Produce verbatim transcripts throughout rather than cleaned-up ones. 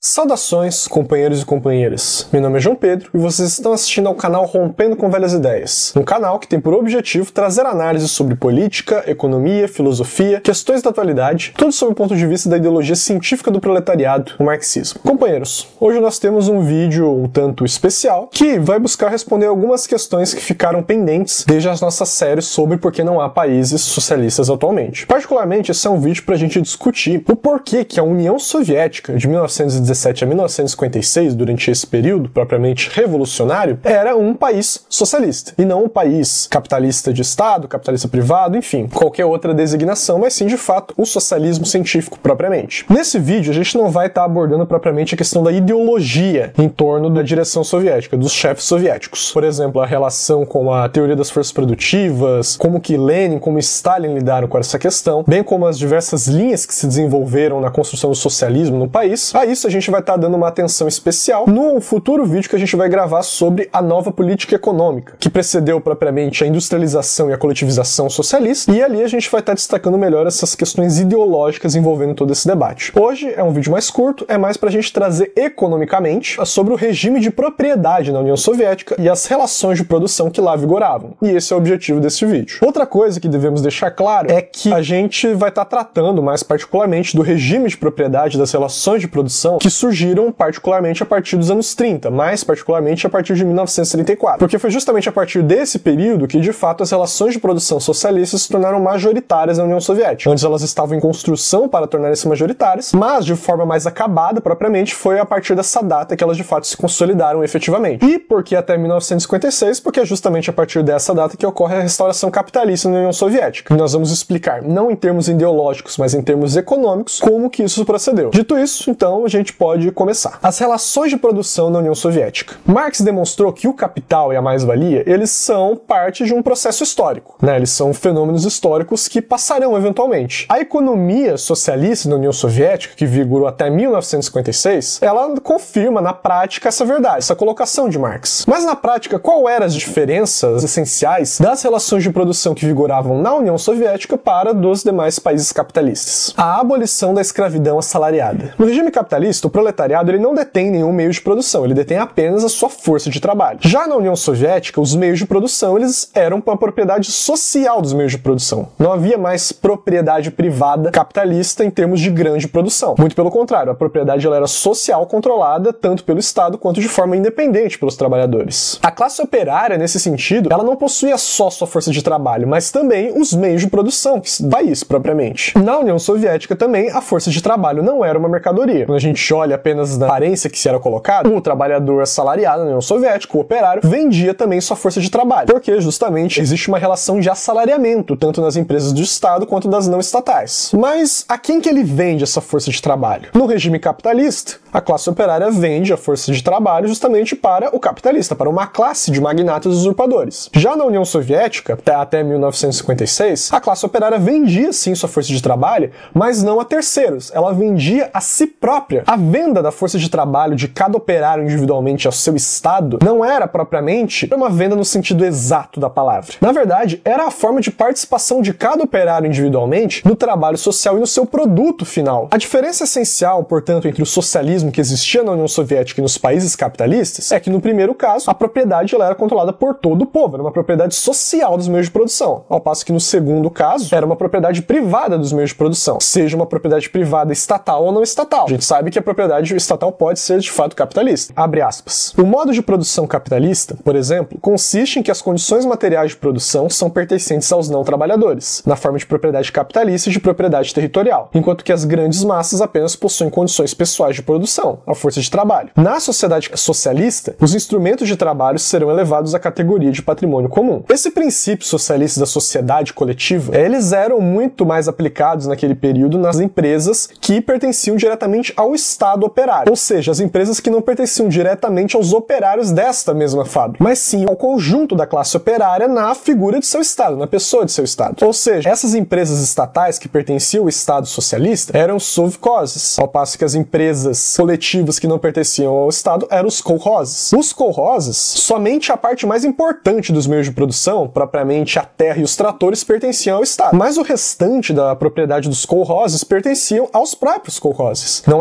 Saudações, companheiros e companheiras. Meu nome é João Pedro e vocês estão assistindo ao canal Rompendo com Velhas Ideias, um canal que tem por objetivo trazer análises sobre política, economia, filosofia, questões da atualidade, tudo sob o ponto de vista da ideologia científica do proletariado, o marxismo. Companheiros, hoje nós temos um vídeo um tanto especial que vai buscar responder algumas questões que ficaram pendentes desde as nossas séries sobre por que não há países socialistas atualmente. Particularmente, esse é um vídeo para a gente discutir o porquê que a União Soviética, de mil novecentos e dezessete a mil novecentos e cinquenta e seis, durante esse período propriamente revolucionário, era um país socialista, e não um país capitalista de Estado, capitalista privado, enfim, qualquer outra designação, mas sim, de fato, o socialismo científico propriamente. Nesse vídeo, a gente não vai estar abordando propriamente a questão da ideologia em torno da direção soviética, dos chefes soviéticos. Por exemplo, a relação com a teoria das forças produtivas, como que Lenin, como Stalin lidaram com essa questão, bem como as diversas linhas que se desenvolveram na construção do socialismo no país. A isso a gente vai estar dando uma atenção especial no futuro vídeo que a gente vai gravar sobre a nova política econômica, que precedeu propriamente a industrialização e a coletivização socialista, e ali a gente vai estar destacando melhor essas questões ideológicas envolvendo todo esse debate. Hoje é um vídeo mais curto, é mais pra gente trazer economicamente sobre o regime de propriedade na União Soviética e as relações de produção que lá vigoravam. E esse é o objetivo desse vídeo. Outra coisa que devemos deixar claro é que a gente vai estar tratando mais particularmente do regime de propriedade das relações de produção que surgiram particularmente a partir dos anos trinta, mais particularmente a partir de mil novecentos e trinta e quatro, porque foi justamente a partir desse período que, de fato, as relações de produção socialistas se tornaram majoritárias na União Soviética. Antes elas estavam em construção para tornarem-se majoritárias, mas de forma mais acabada propriamente foi a partir dessa data que elas de fato se consolidaram efetivamente. E por que até mil novecentos e cinquenta e seis? Porque é justamente a partir dessa data que ocorre a restauração capitalista na União Soviética. E nós vamos explicar, não em termos ideológicos, mas em termos econômicos, como que isso procedeu. Dito isso, então, a gente pode começar. As relações de produção na União Soviética. Marx demonstrou que o capital e a mais-valia, eles são parte de um processo histórico, né? Eles são fenômenos históricos que passarão eventualmente. A economia socialista na União Soviética, que vigorou até mil novecentos e cinquenta e seis, ela confirma na prática essa verdade, essa colocação de Marx. Mas na prática, qual eram as diferenças essenciais das relações de produção que vigoravam na União Soviética para dos demais países capitalistas? A abolição da escravidão assalariada. No regime capitalista, o proletariado ele não detém nenhum meio de produção, ele detém apenas a sua força de trabalho. Já na União Soviética, os meios de produção eles eram uma propriedade social dos meios de produção. Não havia mais propriedade privada capitalista em termos de grande produção. Muito pelo contrário, a propriedade ela era social, controlada tanto pelo Estado quanto de forma independente pelos trabalhadores. A classe operária, nesse sentido, ela não possuía só sua força de trabalho, mas também os meios de produção do país, propriamente. Na União Soviética também, a força de trabalho não era uma mercadoria. Quando a gente olha apenas na aparência que se era colocado, o trabalhador assalariado na União Soviética, o operário, vendia também sua força de trabalho, porque justamente existe uma relação de assalariamento, tanto nas empresas do Estado quanto das não estatais. Mas a quem que ele vende essa força de trabalho? No regime capitalista, a classe operária vende a força de trabalho justamente para o capitalista, para uma classe de magnatas usurpadores. Já na União Soviética, até, até mil novecentos e cinquenta e seis, a classe operária vendia sim sua força de trabalho, mas não a terceiros. Ela vendia a si própria. A venda da força de trabalho de cada operário individualmente ao seu Estado não era propriamente uma venda no sentido exato da palavra. Na verdade, era a forma de participação de cada operário individualmente no trabalho social e no seu produto final. A diferença essencial, portanto, entre o socialismo que existia na União Soviética e nos países capitalistas é que, no primeiro caso, a propriedade ela era controlada por todo o povo, era uma propriedade social dos meios de produção, ao passo que, no segundo caso, era uma propriedade privada dos meios de produção, seja uma propriedade privada estatal ou não estatal. A gente sabe que a propriedade estatal pode ser, de fato, capitalista. Abre aspas. O modo de produção capitalista, por exemplo, consiste em que as condições materiais de produção são pertencentes aos não trabalhadores, na forma de propriedade capitalista e de propriedade territorial, enquanto que as grandes massas apenas possuem condições pessoais de produção, a força de trabalho. Na sociedade socialista, os instrumentos de trabalho serão elevados à categoria de patrimônio comum. Esse princípio socialista da sociedade coletiva, eles eram muito mais aplicados naquele período nas empresas que pertenciam diretamente ao Estado operário, ou seja, as empresas que não pertenciam diretamente aos operários desta mesma fábrica, mas sim ao conjunto da classe operária na figura de seu Estado, na pessoa de seu Estado. Ou seja, essas empresas estatais que pertenciam ao Estado socialista eram sovkhozes, ao passo que as empresas coletivas que não pertenciam ao Estado eram os kolkhozes. Os kolkhozes, somente a parte mais importante dos meios de produção, propriamente a terra e os tratores, pertenciam ao Estado, mas o restante da propriedade dos kolkhozes pertenciam aos próprios kolkhozes. Não eram propriedade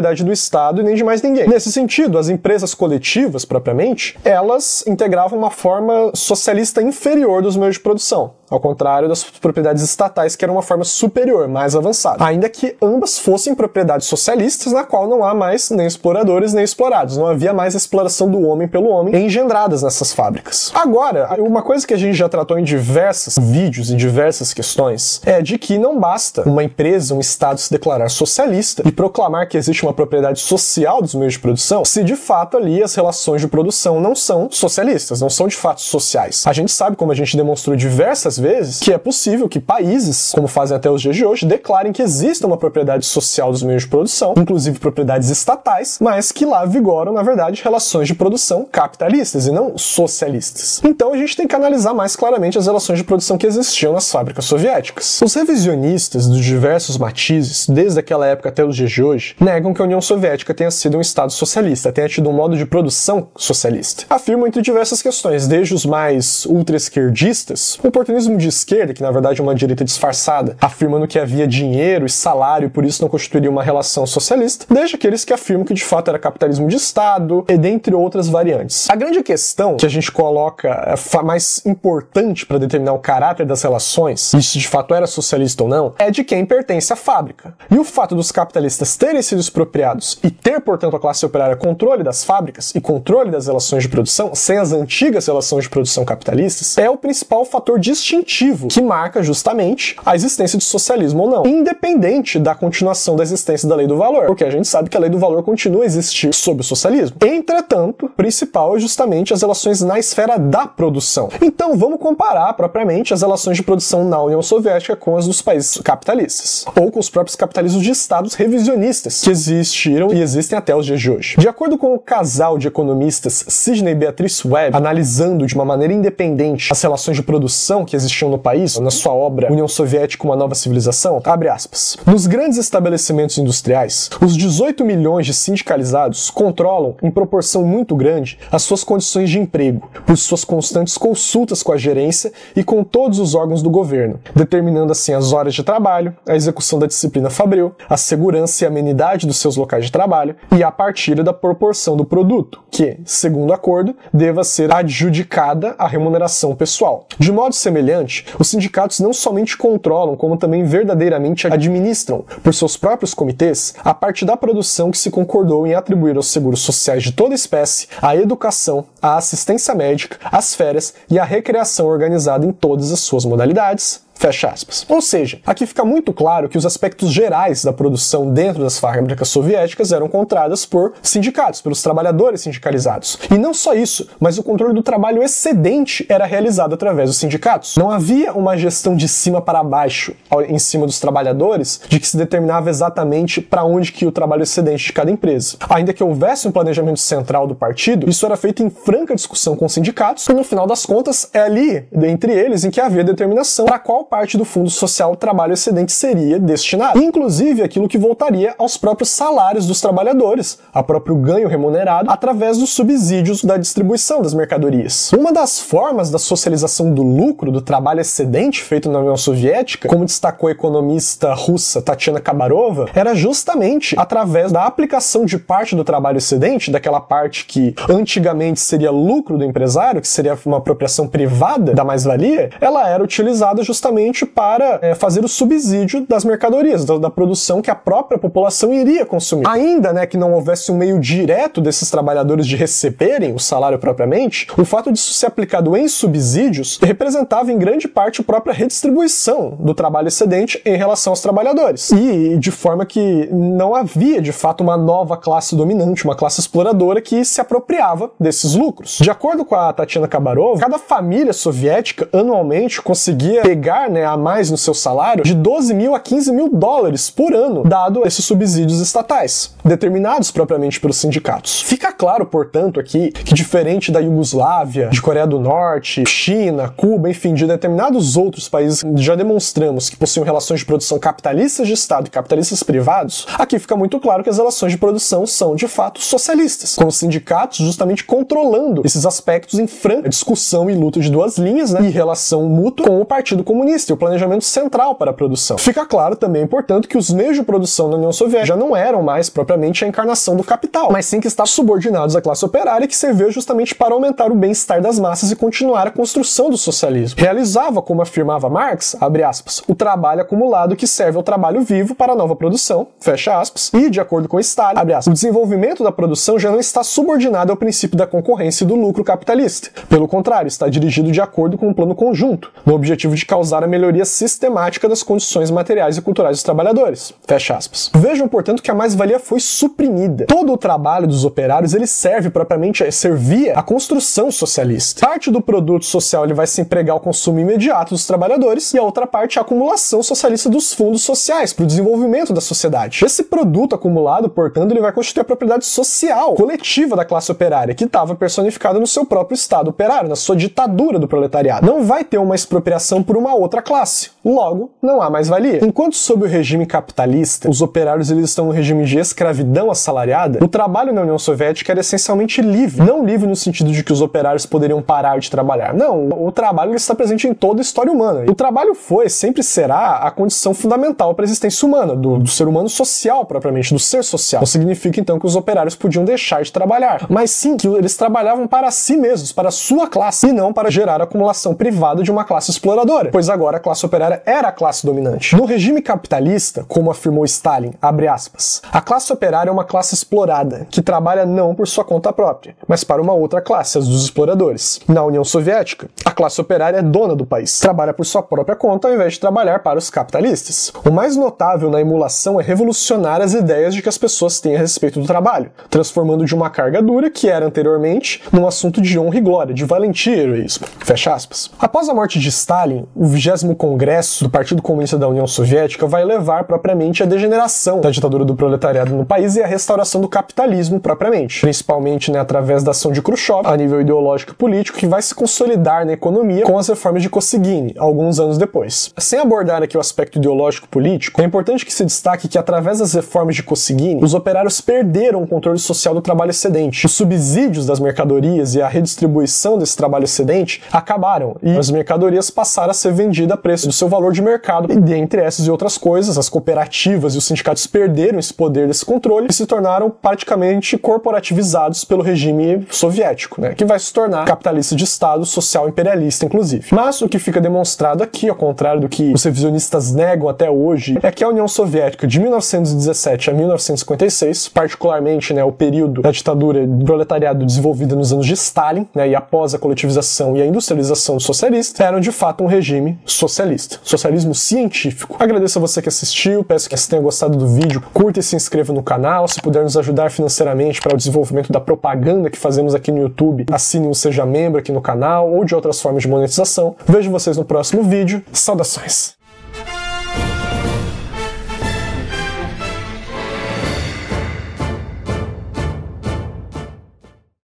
propriedade do Estado e nem de mais ninguém. Nesse sentido, as empresas coletivas, propriamente, elas integravam uma forma socialista inferior dos meios de produção, ao contrário das propriedades estatais, que era uma forma superior, mais avançada. Ainda que ambas fossem propriedades socialistas, na qual não há mais nem exploradores nem explorados. Não havia mais a exploração do homem pelo homem engendradas nessas fábricas. Agora, uma coisa que a gente já tratou em diversos vídeos, em diversas questões, é de que não basta uma empresa, um Estado se declarar socialista e proclamar que existe uma propriedade social dos meios de produção, se de fato ali as relações de produção não são socialistas, não são de fato sociais. A gente sabe, como a gente demonstrou diversas vezes, que é possível que países, como fazem até os dias de hoje, declarem que exista uma propriedade social dos meios de produção, inclusive propriedades estatais, mas que lá vigoram, na verdade, relações de produção capitalistas e não socialistas. Então a gente tem que analisar mais claramente as relações de produção que existiam nas fábricas soviéticas. Os revisionistas dos diversos matizes, desde aquela época até os dias de hoje, negam que a União Soviética tenha sido um Estado socialista, tenha tido um modo de produção socialista. Afirmam entre diversas questões, desde os mais ultra-esquerdistas, o oportunismo de esquerda, que na verdade é uma direita disfarçada, afirmando que havia dinheiro e salário e por isso não constituiria uma relação socialista, desde aqueles que afirmam que de fato era capitalismo de Estado, e dentre outras variantes. A grande questão que a gente coloca mais importante para determinar o caráter das relações, e se de fato era socialista ou não, é de quem pertence à fábrica. E o fato dos capitalistas terem sido expropriados e ter, portanto, a classe operária controle das fábricas e controle das relações de produção, sem as antigas relações de produção capitalistas, é o principal fator distintivo que marca justamente a existência de socialismo ou não, independente da continuação da existência da lei do valor, porque a gente sabe que a lei do valor continua a existir sob o socialismo. Entretanto, o principal é justamente as relações na esfera da produção. Então vamos comparar propriamente as relações de produção na União Soviética com as dos países capitalistas, ou com os próprios capitalismos de estados revisionistas que existiram e existem até os dias de hoje. De acordo com o casal de economistas Sidney e Beatrice Webb, analisando de uma maneira independente as relações de produção que existiam no país, na sua obra União Soviética, uma nova civilização, abre aspas, nos grandes estabelecimentos industriais, os dezoito milhões de sindicalizados controlam, em proporção muito grande, as suas condições de emprego, por suas constantes consultas com a gerência e com todos os órgãos do governo, determinando assim as horas de trabalho, a execução da disciplina fabril, a segurança e a amenidade dos seus locais de trabalho e a partilha da proporção do produto, que, segundo acordo, deva ser adjudicada à remuneração pessoal. De modo semelhante, os sindicatos não somente controlam, como também verdadeiramente administram, por seus próprios comitês, a parte da produção que se concordou em atribuir aos seguros sociais de toda espécie, a educação, a assistência médica, as férias e a recreação organizada em todas as suas modalidades. Fecha aspas. Ou seja, aqui fica muito claro que os aspectos gerais da produção dentro das fábricas soviéticas eram controladas por sindicatos, pelos trabalhadores sindicalizados. E não só isso, mas o controle do trabalho excedente era realizado através dos sindicatos. Não havia uma gestão de cima para baixo, em cima dos trabalhadores, de que se determinava exatamente para onde que ia o trabalho excedente de cada empresa. Ainda que houvesse um planejamento central do partido, isso era feito em franca discussão com os sindicatos, e no final das contas é ali, entre eles, em que havia determinação para qual parte do fundo social o trabalho excedente seria destinado. Inclusive aquilo que voltaria aos próprios salários dos trabalhadores, a próprio ganho remunerado, através dos subsídios da distribuição das mercadorias. Uma das formas da socialização do lucro do trabalho excedente feito na União Soviética, como destacou a economista russa Tatiana Kabarova, era justamente através da aplicação de parte do trabalho excedente, daquela parte que antigamente seria lucro do empresário, que seria uma apropriação privada da mais-valia, ela era utilizada justamente para é, fazer o subsídio das mercadorias, da, da produção que a própria população iria consumir. Ainda, né, que não houvesse um meio direto desses trabalhadores de receberem o salário propriamente, o fato disso ser aplicado em subsídios representava em grande parte a própria redistribuição do trabalho excedente em relação aos trabalhadores. E de forma que não havia, de fato, uma nova classe dominante, uma classe exploradora que se apropriava desses lucros. De acordo com a Tatiana Kabarova, cada família soviética anualmente conseguia pegar, né, a mais no seu salário de doze mil a quinze mil dólares por ano, dado esses subsídios estatais, determinados propriamente pelos sindicatos. Fica claro, portanto, aqui que diferente da Iugoslávia, de Coreia do Norte, China, Cuba, enfim, de determinados outros países que já demonstramos que possuem relações de produção capitalistas de Estado e capitalistas privados, aqui fica muito claro que as relações de produção são, de fato, socialistas, com os sindicatos justamente controlando esses aspectos em franca discussão e luta de duas linhas, né, e relação mútua com o Partido Comunista, capitalista e o planejamento central para a produção. Fica claro também, portanto, que os meios de produção na União Soviética já não eram mais propriamente a encarnação do capital, mas sim que estavam subordinados à classe operária, que serviu justamente para aumentar o bem-estar das massas e continuar a construção do socialismo. Realizava, como afirmava Marx, abre aspas, o trabalho acumulado que serve ao trabalho vivo para a nova produção, fecha aspas, e, de acordo com Stalin, abre aspas, o desenvolvimento da produção já não está subordinado ao princípio da concorrência e do lucro capitalista. Pelo contrário, está dirigido de acordo com um plano conjunto, no objetivo de causar a melhoria sistemática das condições materiais e culturais dos trabalhadores, fecha aspas. Vejam, portanto, que a mais-valia foi suprimida. Todo o trabalho dos operários ele serve propriamente, servia à construção socialista. Parte do produto social ele vai se empregar ao consumo imediato dos trabalhadores e a outra parte a acumulação socialista dos fundos sociais para o desenvolvimento da sociedade. Esse produto acumulado, portanto, ele vai constituir a propriedade social coletiva da classe operária, que estava personificada no seu próprio Estado operário, na sua ditadura do proletariado. Não vai ter uma expropriação por uma outra classe. Logo, não há mais-valia. Enquanto sob o regime capitalista, os operários eles estão no regime de escravidão assalariada, o trabalho na União Soviética era essencialmente livre. Não livre no sentido de que os operários poderiam parar de trabalhar. Não, o trabalho ele está presente em toda a história humana. O trabalho foi, sempre será, a condição fundamental para a existência humana, do, do ser humano social propriamente, do ser social. Não significa então que os operários podiam deixar de trabalhar, mas sim que eles trabalhavam para si mesmos, para a sua classe, e não para gerar a acumulação privada de uma classe exploradora, pois agora a classe operária era a classe dominante. No regime capitalista, como afirmou Stalin, abre aspas, a classe operária é uma classe explorada, que trabalha não por sua conta própria, mas para uma outra classe, as dos exploradores. Na União Soviética, a classe operária é dona do país, trabalha por sua própria conta ao invés de trabalhar para os capitalistas. O mais notável na emulação é revolucionar as ideias de que as pessoas têm a respeito do trabalho, transformando de uma carga dura, que era anteriormente, num assunto de honra e glória, de valentia e heroísmo. Fecha aspas. Após a morte de Stalin, o vigésimo Congresso do Partido Comunista da União Soviética vai levar propriamente à degeneração da ditadura do proletariado no país e à restauração do capitalismo propriamente, principalmente né, através da ação de Khrushchev, a nível ideológico e político, que vai se consolidar na economia com as reformas de Kosygin, alguns anos depois. Sem abordar aqui o aspecto ideológico político, é importante que se destaque que através das reformas de Kosygin, os operários perderam o controle social do trabalho excedente. Os subsídios das mercadorias e a redistribuição desse trabalho excedente acabaram e as mercadorias passaram a ser vendidas a preço do seu valor de mercado. E dentre essas e outras coisas, as cooperativas e os sindicatos perderam esse poder desse controle e se tornaram praticamente corporativizados pelo regime soviético, né, que vai se tornar capitalista de Estado, social imperialista, inclusive. Mas o que fica demonstrado aqui, ao contrário do que os revisionistas negam até hoje, é que a União Soviética de mil novecentos e dezessete a mil novecentos e cinquenta e seis, particularmente né, o período da ditadura do proletariado desenvolvida nos anos de Stalin, né, e após a coletivização e a industrialização socialista, eram de fato um regime socialista, socialismo científico. Agradeço a você que assistiu, peço que você tenha gostado do vídeo, curta e se inscreva no canal, se puder nos ajudar financeiramente para o desenvolvimento da propaganda que fazemos aqui no YouTube, assine o Seja Membro aqui no canal ou de outras formas de monetização. Vejo vocês no próximo vídeo, saudações!